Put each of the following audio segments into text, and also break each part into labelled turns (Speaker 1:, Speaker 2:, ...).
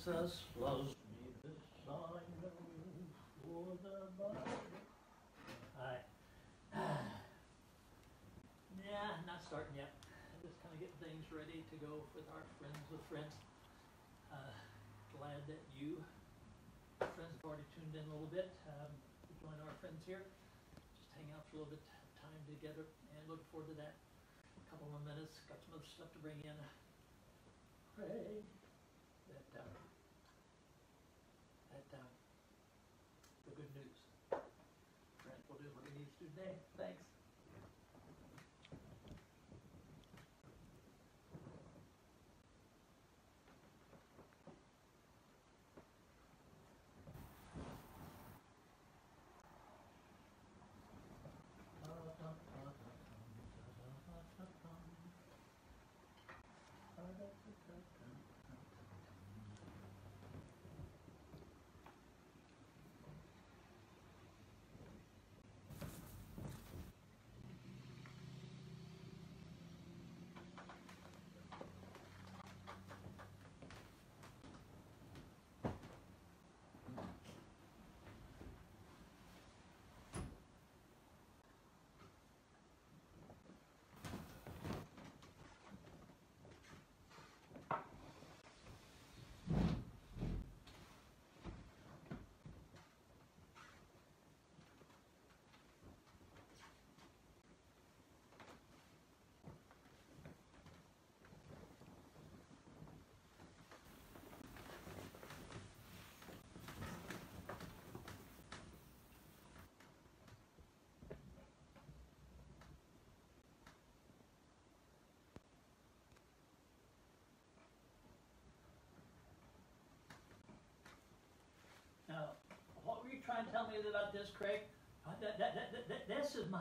Speaker 1: Jesus loves me, this I know, for the Bible. Yeah, not starting yet. I'm just kind of getting things ready to go with our Friends with Friends. Glad that you, friends, have already tuned in a little bit to join our friends here. Just hang out for a little bit of time together and look forward to that. A couple more minutes, got some other stuff to bring in. Pray that the good news. Friends will do what he needs to do today. Thanks. Now, what were you trying to tell me about this, Craig? This is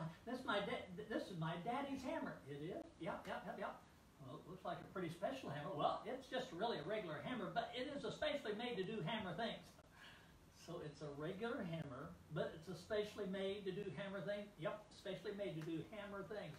Speaker 1: my daddy's hammer. It is? Yep. Well, it looks like a pretty special hammer. Well, it's just really a regular hammer, but it is especially made to do hammer things. So it's a regular hammer, but it's especially made to do hammer things. Yep, especially made to do hammer things.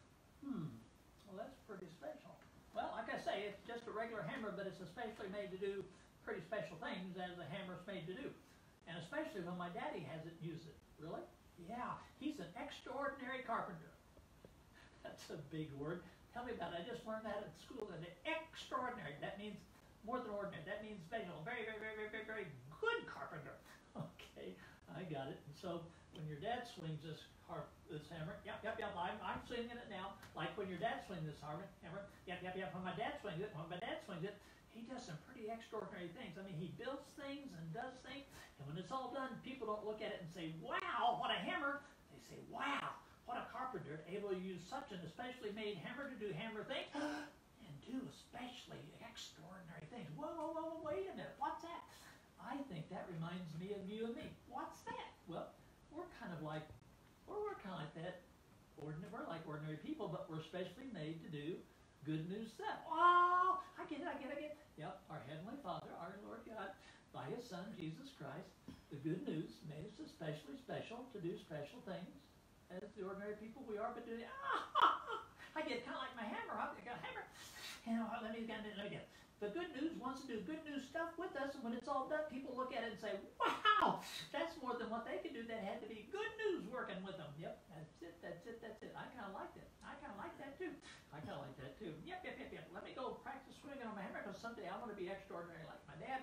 Speaker 1: Well, that's pretty special. Well, like I say, it's just a regular hammer, but it's especially made to do pretty special things as a hammer's made to do. And especially when my daddy hasn't used it. Really? Yeah, he's an extraordinary carpenter. That's a big word. Tell me about it. I just learned that at school today. Extraordinary. That means more than ordinary. That means special. Very, very, very, very, very, very good carpenter. Okay, I got it. And so when your dad swings this hammer, yep, I'm swinging it now. Like when your dad swings this hammer, yep. When my dad swings it, he does some pretty extraordinary things. I mean, he builds things and does things, and when it's all done, people don't look at it and say, wow, what a hammer. They say, wow, what a carpenter, able to use such an especially made hammer to do hammer things and do especially extraordinary things. Whoa, wait a minute, what's that? I think that reminds me of you and me. What's that? Well, we're kind of like that. We're like ordinary people, but we're specially made to do good news stuff. Oh, I get it. Yep, our Heavenly Father, our Lord God, by His Son, Jesus Christ, the good news made us especially special to do special things as the ordinary people we are, but doing, I get kind of like my hammer. I got a hammer. Let me get the good news wants to do good news stuff with us, and when it's all done, people look at it and say, wow, that's more than what they could do. That had to be good news working with them. Yep, that's it. I kind of like that. I kind of like that too. Yep. Let me go practice swinging on my hammer, because someday I want to be extraordinary like my dad.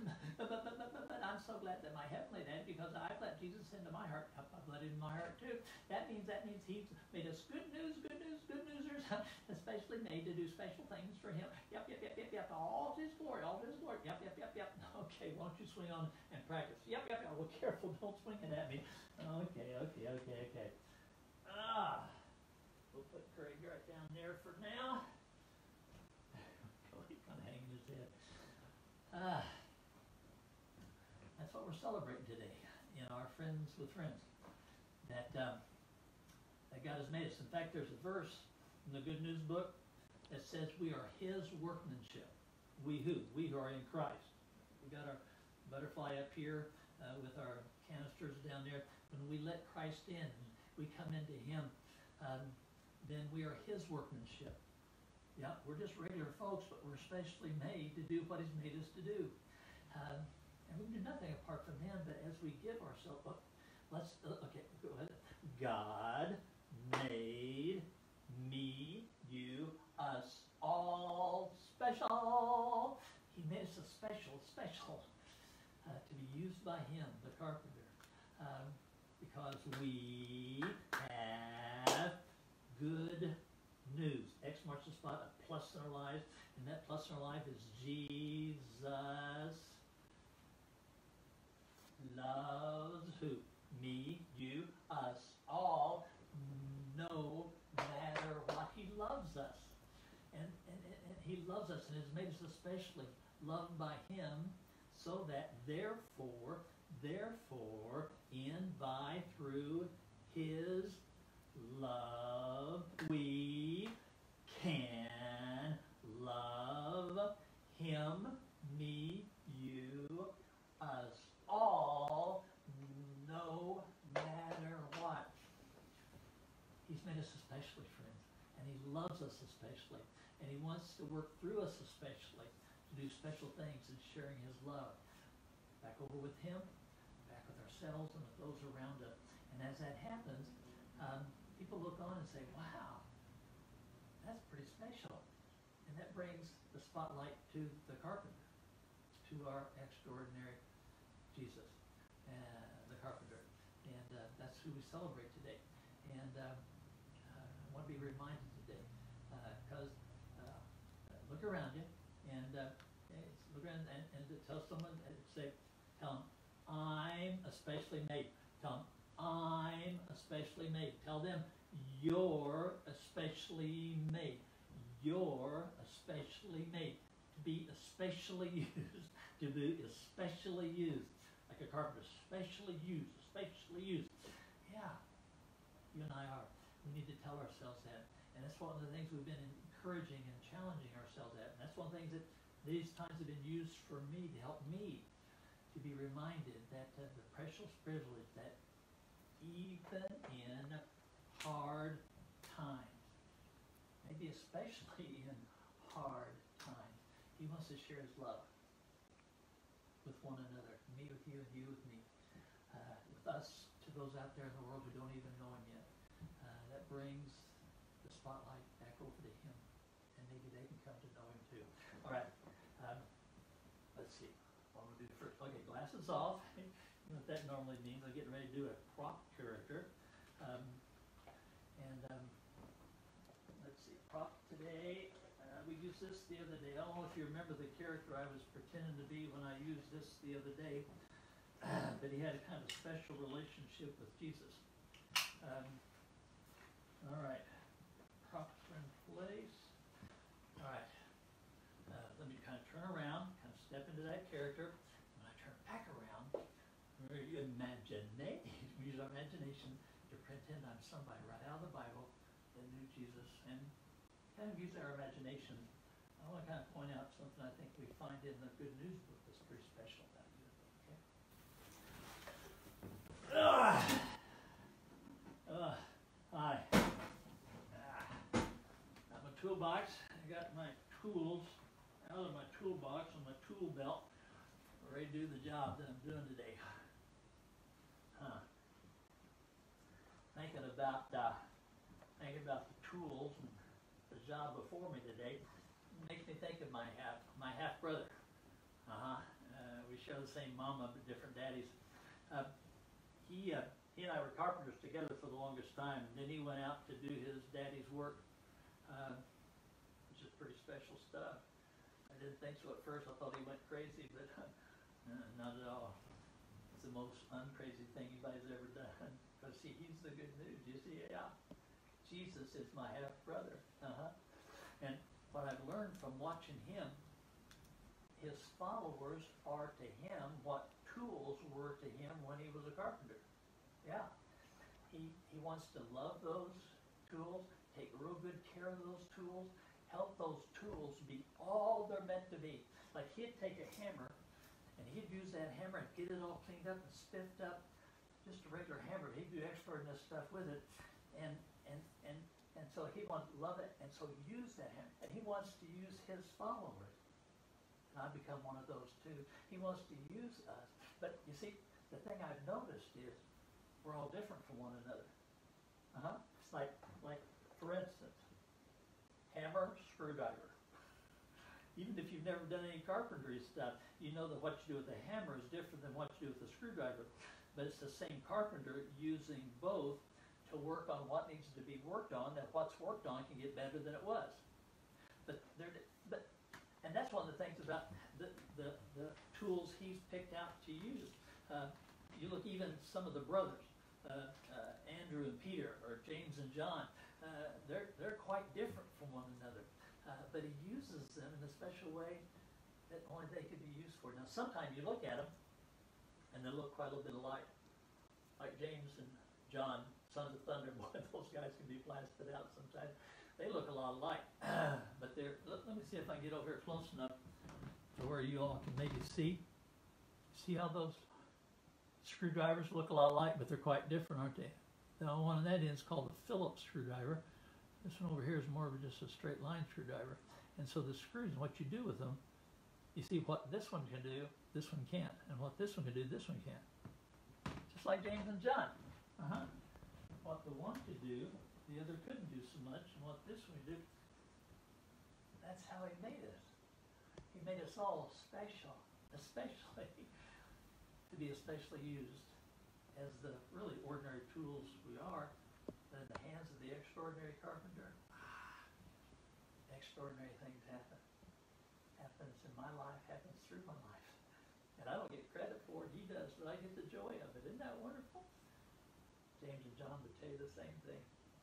Speaker 1: but I'm so glad that my Heavenly Dad, because I've let Jesus into my heart. I've let Him in my heart too. That means He's made us good newsers, especially made to do special things for Him. Yep. All to His glory. Yep. Okay, why don't you swing on and practice? Yep. Well, careful, don't swing it at me. Okay. We'll put Craig right down there for now. He's kind of hanging his head. That's what we're celebrating today in our Friends with Friends. That God has made us. In fact, there's a verse in the Good News book that says we are His workmanship. We who are in Christ. We got our butterfly up here with our canisters down there. When we let Christ in, we come into Him, then we are His workmanship. Yeah, we're just regular folks, but we're specially made to do what He's made us to do. And we can do nothing apart from him, but as we give ourselves, okay, go ahead. God made me, you, us, all special. He made us a special to be used by him, the carpenter, because we have good news. X marks the spot, a plus in our lives, and that plus in our life is Jesus loves who? Me, you, us, all, no matter what. He loves us. And he loves us and has made us especially loved by him, so that therefore, in, by, through his love, we can love him, me, you, us, all, no matter what. He's made us especially, friends, and he loves us especially, and he wants to work through us especially to do special things in sharing his love. Back over with him, back with ourselves and with those around us. And as that happens, people look on and say, wow, that's pretty special. And that brings the spotlight to the carpenter, to our extraordinary Jesus, the carpenter. And that's who we celebrate today. And I want to be reminded today, because look around you, and look around and tell someone, tell them, I'm especially made. Tell them, I'm especially made. Tell them, you're especially made. You're especially made. To be especially used. To be especially used. Like a carpenter, especially used. Especially used. Yeah, you and I are. We need to tell ourselves that. And that's one of the things we've been encouraging and challenging ourselves at. And that's one of the things that these times have been used for me to help me to be reminded that the precious privilege that even in hard times, maybe especially in hard times, he wants to share his love with one another, me with you and you with me, with us to those out there in the world who don't even know him yet. That brings the spotlight back over to him, and maybe they can come to know him too. All right, let's see. What I'm going to do first. Okay, glasses off. You know what that normally means. I'm getting ready to do a prop character. Let's see, prop today. We used this the other day. I don't know if you remember the character I was pretending to be when I used this the other day, but he had a kind of special relationship with Jesus. All right, props are in place. All right, let me kind of turn around, kind of step into that character. When I turn back around, use our imagination to pretend I'm somebody right out of the Bible that knew Jesus, and kind of use our imagination. I want to kind of point out something I think we find in the Good News book that's pretty special about you. Okay. Hi. Got my toolbox. I got my tools out of my toolbox on my tool belt, ready to do the job that I'm doing today. Thinking about the tools and the job before me today makes me think of my half brother. We share the same mama but different daddies. He and I were carpenters together for the longest time, and then he went out to do his daddy's work, which is pretty special stuff. I didn't think so at first. I thought he went crazy, but not at all. It's the most uncrazy thing anybody's ever done. Because see, he's the good news. You see, yeah, Jesus is my half brother. And what I've learned from watching him, his followers are to him what tools were to him when he was a carpenter. Yeah, he wants to love those tools, take real good care of those tools, help those tools be all they're meant to be. Like he'd take a hammer, and he'd use that hammer and get it all cleaned up and spiffed up, just a regular hammer. He'd do extraordinary stuff with it, and so he wants to love it, and so use that hammer. And he wants to use his followers to I become one of those too. He wants to use us. But you see, the thing I've noticed is we're all different from one another. It's like for instance, hammer, screwdriver. Even if you've never done any carpentry stuff, you know that what you do with a hammer is different than what you do with a screwdriver. But it's the same carpenter using both to work on what needs to be worked on, that what's worked on can get better than it was. And that's one of the things about the tools he's picked out to use. You look even at some of the brothers, Andrew and Peter, or James and John, they're quite different from one another. But he uses them in a special way that only they could be used for. Now, sometimes you look at them, and they look quite a little bit alike. Like James and John, sons of thunder, boy, those guys can be blasted out sometimes. They look a lot alike. But let me see if I can get over here close enough to where you all can maybe see. See how those screwdrivers look a lot alike, but they're quite different, aren't they? The one on that end is called a Phillips screwdriver. This one over here is more of just a straight line screwdriver. And so the screws, what you do with them, you see what this one can do, this one can't. And what this one can do, this one can't. Just like James and John. What the one could do, the other couldn't do so much. And what this one could do, that's how he made us. He made us all special, especially to be especially used as the really ordinary tools we are, but in the hands of the extraordinary carpenter, extraordinary things happen. Happens in my life, happens through my life. And I don't get credit for it, he does, but I get the joy of it. Isn't that wonderful? James and John would tell you the same thing.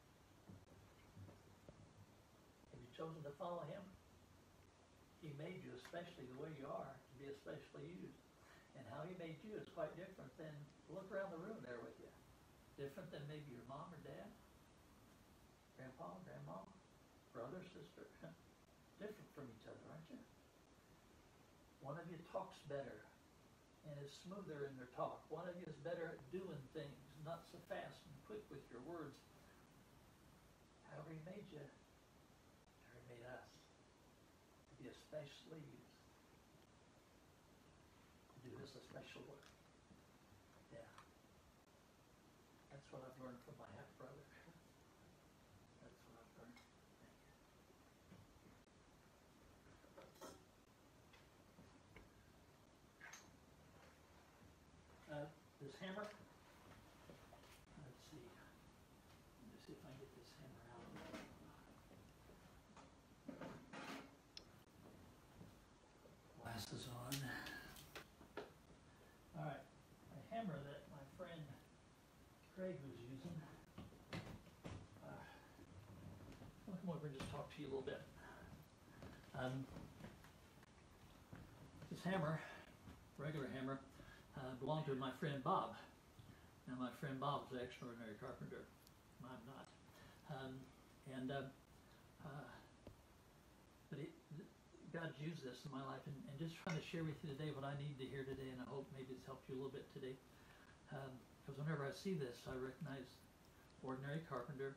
Speaker 1: Have you chosen to follow him? He made you especially the way you are to be especially used. And how he made you is quite different than, look around the room there with you. Different than maybe your mom or dad, grandpa, grandma, brother, sister. Different from each other, aren't you? One of you talks better and is smoother in their talk. One of you is better at doing things, not so fast and quick with your words. However he made you, however he made us, to be especially used. To do this a special work. Yeah. That's what I've learned from my half-brother. That's what I've learned. This hammer, let's see. Let me see if I can get this hammer out. Glasses on. All right, a hammer that my friend Craig was using. I'll come over and just talk to you a little bit. This hammer, regular hammer, belonged to my friend Bob. Now my friend Bob was an extraordinary carpenter. I'm not. But God's used this in my life, and just trying to share with you today what I need to hear today, and I hope maybe it's helped you a little bit today. Because whenever I see this, I recognize ordinary carpenter,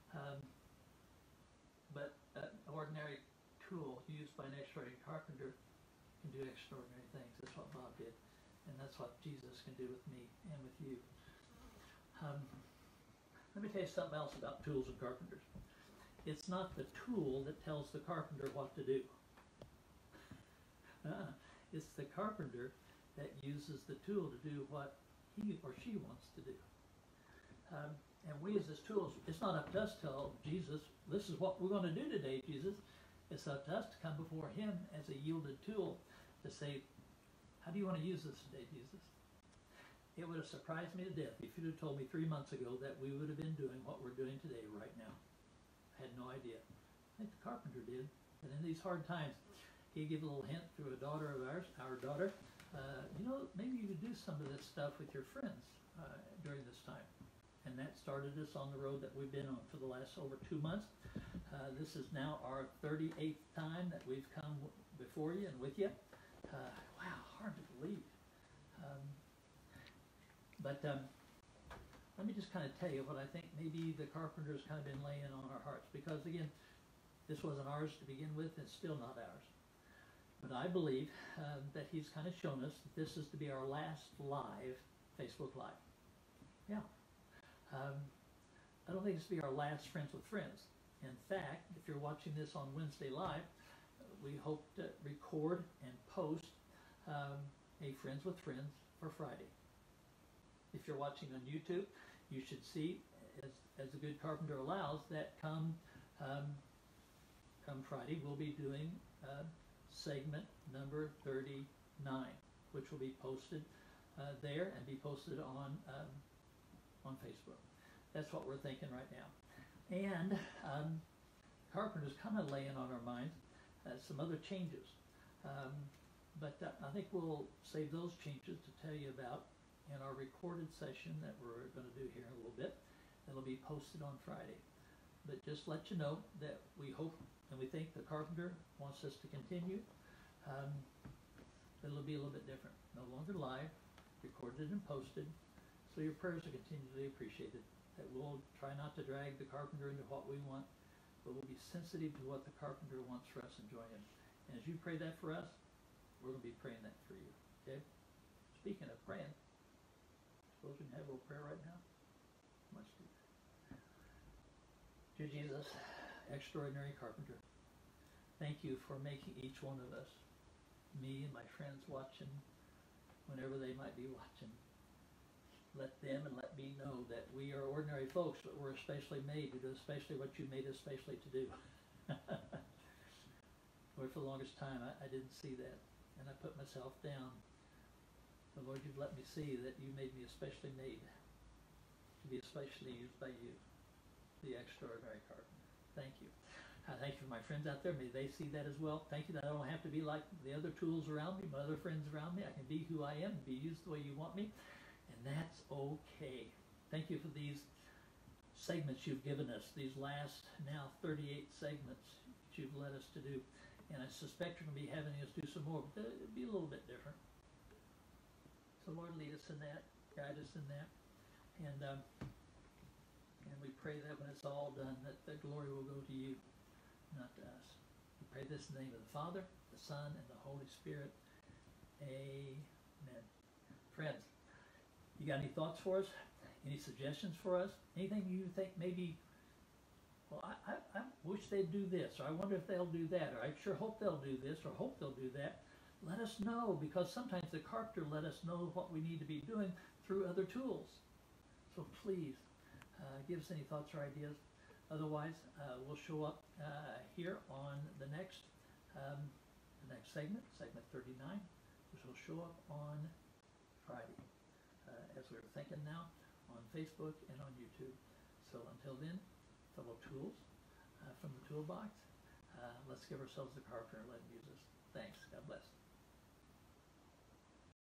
Speaker 1: but an ordinary tool used by an extraordinary carpenter can do extraordinary things. That's what Bob did. And that's what Jesus can do with me and with you. Let me tell you something else about tools and carpenters. It's not the tool that tells the carpenter what to do. It's the carpenter that uses the tool to do what he or she wants to do. And we as his tools, it's not up to us to tell Jesus, this is what we're going to do today, Jesus. It's up to us to come before him as a yielded tool to say, how do you want to use this today, Jesus? It would have surprised me to death if you'd have told me 3 months ago that we would have been doing what we're doing today right now. I had no idea. I think the carpenter did. And in these hard times, he gave a little hint through a daughter of ours, our daughter, maybe you could do some of this stuff with your friends during this time. And that started us on the road that we've been on for the last over 2 months. This is now our 38th time that we've come before you and with you. Wow, hard to believe. But let me just kind of tell you what I think maybe the carpenter's kind of been laying on our hearts. Because again, this wasn't ours to begin with, it's still not ours. But I believe that he's kind of shown us that this is to be our last live Facebook Live. Yeah. I don't think it's to be our last Friends with Friends. In fact, if you're watching this on Wednesday Live, we hope to record and post a Friends with Friends for Friday. If you're watching on YouTube, you should see, as the Good Carpenter allows, that come Friday, we'll be doing segment number 39, which will be posted there and be posted on Facebook. That's what we're thinking right now. And Carpenter's kind of laying on our minds some other changes. But I think we'll save those changes to tell you about in our recorded session that we're going to do here in a little bit. It'll be posted on Friday. But just let you know that we hope and we think the Carpenter wants us to continue. It'll be a little bit different. No longer live, recorded and posted. So your prayers are continually appreciated. That we'll try not to drag the Carpenter into what we want, but we'll be sensitive to what the Carpenter wants for us and join him. And as you pray that for us, we're going to be praying that for you. Okay? Speaking of praying, suppose we can have a little prayer right now? Much do. Dear Jesus, extraordinary Carpenter, thank you for making each one of us, me and my friends watching, whenever they might be watching. Let them and let me know that we are ordinary folks, but we're especially made to do especially what you made us specially to do. Lord, for the longest time, I didn't see that, and I put myself down. But Lord, you've let me see that you made me especially made to be especially used by you, the extraordinary Carpenter. Thank you. Thank you for my friends out there. May they see that as well. Thank you that I don't have to be like the other tools around me, my other friends around me. I can be who I am, be used the way you want me. And that's okay. Thank you for these segments you've given us, these last now 38 segments that you've led us to do. And I suspect you're going to be having us do some more, but it'll be a little bit different. So Lord, lead us in that, guide us in that. And we pray that when it's all done, that the glory will go to you, not to us. We pray this in the name of the Father, the Son, and the Holy Spirit. Amen. Friends, you got any thoughts for us? Any suggestions for us? Anything you think maybe, well, I wish they'd do this, or I wonder if they'll do that, or I sure hope they'll do this, or hope they'll do that. Let us know, because sometimes the Carpenter let us know what we need to be doing through other tools. So please, give us any thoughts or ideas. Otherwise, we'll show up here on the next segment, segment 39, which will show up on Friday. As we're thinking now, on Facebook and on YouTube. So until then, fellow tools from the toolbox, let's give ourselves the Carpenter and let him use us. Thanks. God bless.